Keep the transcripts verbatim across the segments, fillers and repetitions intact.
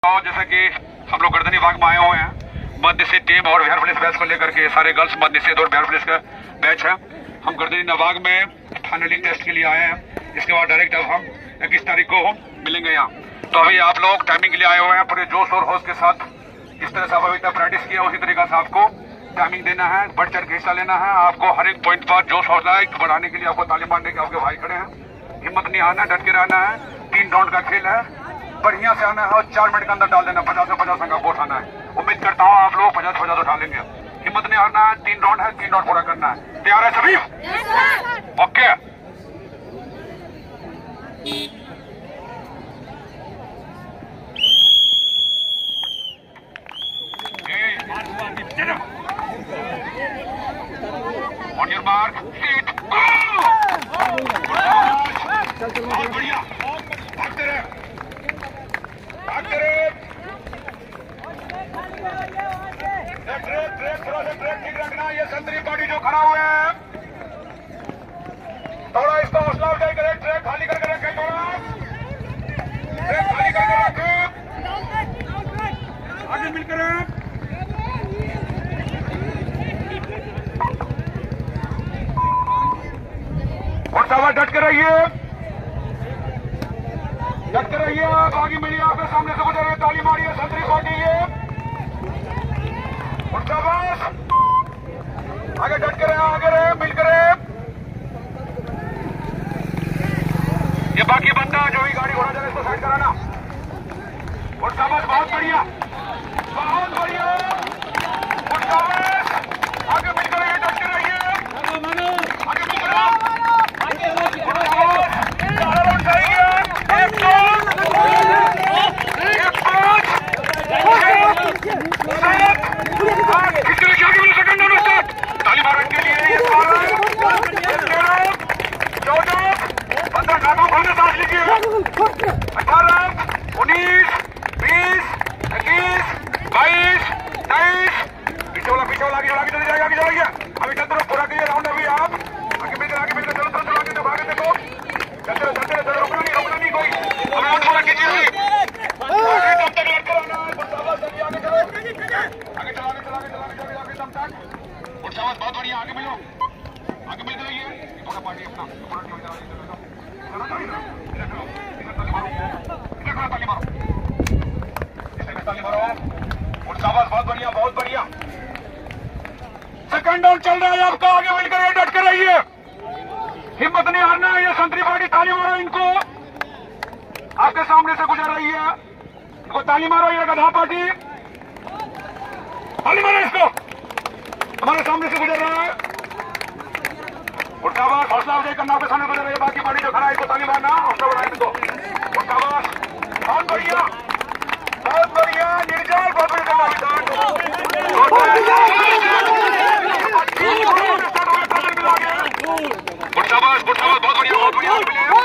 बताओ, जैसे कि हम लोग गर्दनी बाग में आए हुए हैं, मध्य निषेध टीम और बिहार पुलिस बैच को लेकर के, सारे गर्ल्स मध्य निषेध और बिहार पुलिस का बैच है। हम गर्दनी नवाग में फाइनलिंग टेस्ट के लिए आए हैं। इसके बाद डायरेक्ट अब हम इक्कीस तारीख को हम मिलेंगे यहाँ। तो अभी आप लोग टाइमिंग के लिए आए हुए हैं पूरे जोश और होश के साथ। इस तरह से आप अभी तक प्रैक्टिस किया, उसी तरीके से आपको टाइमिंग देना है, बढ़ चढ़ के हिस्सा लेना है। आपको हर एक पॉइंट पर जोश हौसला बढ़ाने के लिए आपको ताली मारने के आपके भाई खड़े हैं। हिम्मत नहीं आना, डट के रहना है। तीन राउंड का खेल है, बढ़िया से आना है और चार मिनट के अंदर डाल देना। पचास से पचास अंक आपको उठाना है। उम्मीद करता हूँ आप लोग पचास पचास उठा लेंगे। हिम्मत नहीं हारना है। तीन राउंड है, तीन राउंड पूरा करना है। तैयार है सभी? Okay. On your mark, hit, go! बहुत बढ़िया, भागते रहे, भागते रहे। ट्रैक ट्रैक ट्रैक थोड़ा सा ट्रैक ठीक रखना। ये संतरी पार्टी जो खड़ा हुआ है, थोड़ा इसका हौसला अफजाई करे। ट्रैक खाली करके रखे, थोड़ा ट्रैक खाली करके रखे, आगे मिलकर और सावा डट कर रहिए, डट कर रहिए। आप आगे मिलिए, आपके सामने से गुजर रहे, ताली मारिए। संतरी पार्टी ये और शाबाश, आगे डट कर रहे, आगे रहे, मिलकर रहे। ये बाकी बंदा जो भी गाड़ी घोड़ा जाए इसको साइड कराना। और शाबाश, बहुत बढ़िया, बहुत बढ़िया। और शाबाश, आगे मिलकर रहिए, डट कर रहिए, आगे मिलकर ताली मारने के लिए चौदह पंद्रह नाटों खोलने सांस लीजिए। अठारह उन्नीस बीस इक्कीस बाईस तेईस। पीछे वाला पीछे वाला आगे आगे चले जाएगा, आगे चलाइए। अभी चलते रहो, पूरा कीजिए राउंड। अभी आप आगे मिलकर आगे मिलकर चलो चलो आगे देखो, आगे देखो, चलते रहो चलते रहो, रुकना नहीं रुकना नहीं कोई। अब राउंड पूरा कीजिए। आगे दम तक लटका रहना है। आगे चलो, आगे चलो, आगे चलो, आगे चलो, आगे चलो, आगे दम तक। और शाबाश, बहुत बढ़िया, आगे मिलो, आगे मिल जाइए। पूरा पार्टी अपना पूरा टीम चला लीजिए। ताली मारो, इसे ताली मारो। और शाबाश, बहुत बढ़िया, बहुत बढ़िया। सेकंड राउंड चल रहा है आपका, आगे मिलकर डट कर रहिए, हिम्मत नहीं हारना है। ये संतरी पार्टी, ताली मारो इनको, आपके सामने से गुजर रही है, इनको ताली मारो। ये गधा पार्टी, ताली मारो इसको, हमारे सामने से गुजर रहा है। और शाबाश, हौसला अफजाई करना, आपके सामने गुजर रही है। बाकी पार्टी जो खड़ा है इसको ताली मारना, हौसला बढ़ाए इनको। और शाबाश, बहुत बढ़िया, बहुत बढ़िया। निर्जल बहुत बढ़िया करना विधान। और शाबाश, बहुत शाबाश, बहुत बढ़िया, बहुत बढ़िया।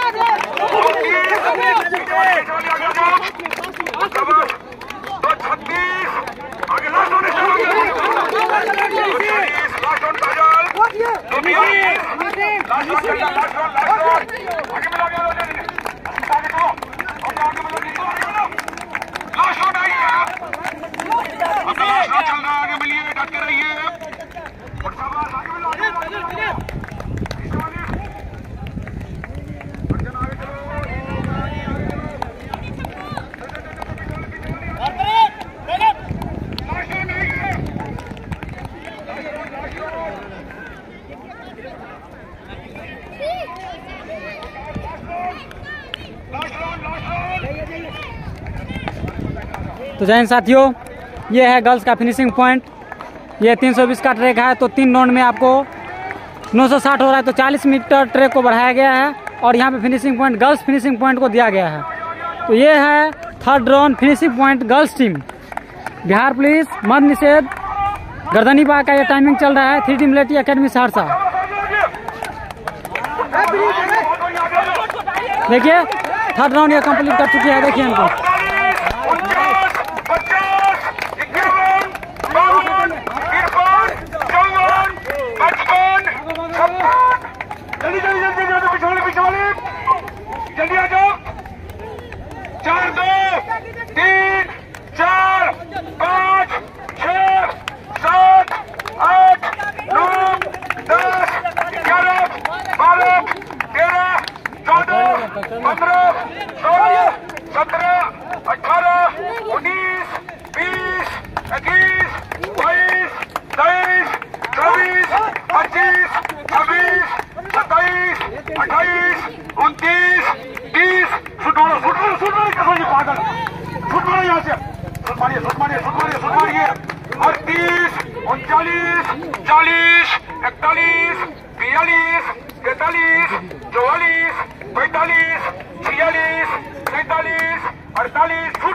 तो छत्तीस आगे लास्ट होने लास्ट ऑन काजल, तो बीस लास्ट ऑन चलना, लास्ट ऑन लास्ट ऑन आगे मिला गया। आगे मिलो, आगे मिलो, आगे मिलो, लास्ट ऑन आई है। अब लास्ट ऑन चल रहा है, आगे मिलिए, डट कर रहिए। और शाबाश, आगे मिलो, आगे मिलो, आगे मिलो। तो जय हिंद साथियों, ये है गर्ल्स का फिनिशिंग पॉइंट। ये तीन सौ बीस का ट्रैक है, तो तीन राउंड में आपको नौ सौ साठ हो रहा है, तो चालीस मीटर ट्रैक को बढ़ाया गया है। और यहाँ पे finishing point, girls finishing point को दिया गया है। तो ये है third round finishing point, girls team Bihar police मध्य निषेध गर्दनी बाग का ये टाइमिंग चल रहा है। Three D military academy Saharsa. देखिए थर्ड राउंड ये कंप्लीट कर चुकी है। देखिए इनको जल्दी जल्दी जल्दी जल्दी पीछे वाले पीछे वाले जल्दी आ जाओ। चार दो तीन अट्ठाईस, उनतीस, तीस, सुट मारो, सुट मारो, सुट मारो, कैसे ये पागल, सुट मारो यहाँ से, सुट मारिए, सुट मारिए, सुट मारिए, सुट मारिए, अड़तीस, उनचालीस, चालीस, इकतालीस, बयालीस, तैतालीस, चौवालीस, पैंतालीस, छियालीस, सैतालीस, अड़तालीस,